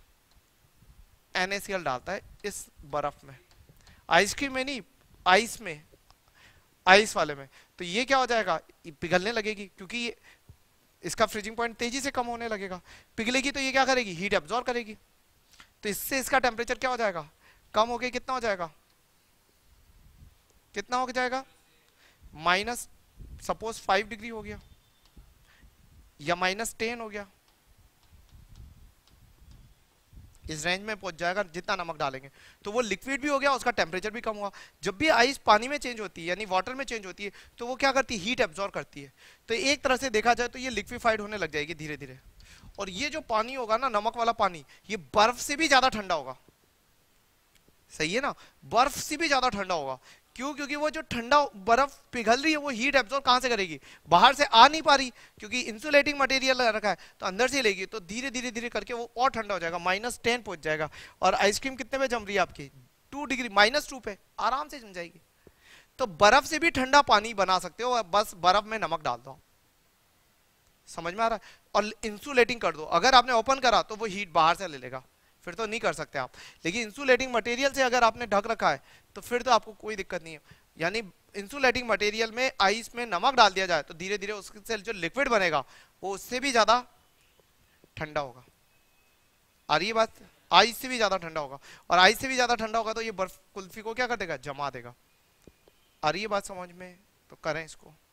S1: NaCl डालता है इस बर्फ में, आइसक्रीम में नहीं, आइस में, आइस वाले में। तो ये क्या हो जाएगा, पिघलने लगेगी, क्योंकि ये इसका फ्रीजिंग पॉइंट तेजी से कम होने लगेगा। पिघलेगी तो ये क्या करेगी, हीट एब्जॉर्ब करेगी, तो इससे इसका टेम्परेचर क्या हो जाएगा, कम होके कितना हो जाएगा, कितना हो जाएगा, माइनस सपोज 5 डिग्री हो गया या -10 हो गया, इस रेंज में पहुंच जाएगा जितना नमक डालेंगे। तो वो लिक्विड भी हो गया, उसका टेम्परेचर भी कम हुआ। जब भी आइस पानी में चेंज होती है यानी वाटर में चेंज होती है तो वो क्या करती है, हीट एब्जॉर्ब करती है। तो एक तरह से देखा जाए तो ये लिक्विफाइड होने लग जाएगी धीरे धीरे। और ये जो पानी होगा ना, नमक वाला पानी, ये बर्फ से भी ज्यादा ठंडा होगा। सही है ना, बर्फ से भी ज्यादा ठंडा होगा। क्यों, क्योंकि वो जो ठंडा बर्फ पिघल रही है वो हीट एब्जॉर्ब कहां से करेगी, बाहर से आ नहीं पा रही, क्योंकि इंसुलेटिंग मटेरियल लगा रखा है, तो अंदर से लेगी, तो धीरे धीरे धीरे करके वो और ठंडा हो जाएगा, -10 पहुंच जाएगा। और आइसक्रीम कितने पे जम रही है आपकी, 2 डिग्री, -2 पे आराम से जम जाएगी। तो बर्फ से भी ठंडा पानी बना सकते हो, बस बर्फ में नमक डाल दो। समझ में आ रहा है। और इंसुलेटिंग कर दो, अगर आपने ओपन करा तो वो हीट बाहर से ले लेगा, फिर तो नहीं कर सकते आप। लेकिन इंसुलेटिंग मटेरियल से अगर आपने ढक रखा है तो फिर तो आपको कोई दिक्कत नहीं है। यानी इंसुलेटिंग मटेरियल में आइस में नमक डाल दिया जाए तो धीरे धीरे उससे जो लिक्विड बनेगा वो उससे भी ज्यादा ठंडा होगा। आ रही है बात, आइस से भी ज्यादा ठंडा होगा, और आइस से भी ज्यादा ठंडा होगा तो ये बर्फ कुल्फी को क्या कर देगा, जमा देगा। आ रही है बात समझ में, तो करें इसको।